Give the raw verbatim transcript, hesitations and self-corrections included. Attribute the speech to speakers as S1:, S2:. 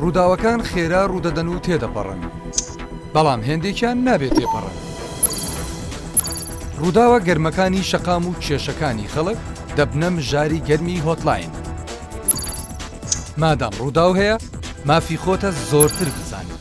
S1: ڕووداوەکان خێرا ڕوودەدەن و تێدەپەڕن، بەڵام هێندێکیان نابێت تێپەڕن. ڕووداوە گەرمەکانی شەقام و کێشەکانی خەڵک دەبنە مژاری گەرمی هۆتلاین. مادام ڕووداو هەیە، مافی خۆتە زۆرتر بزانێت.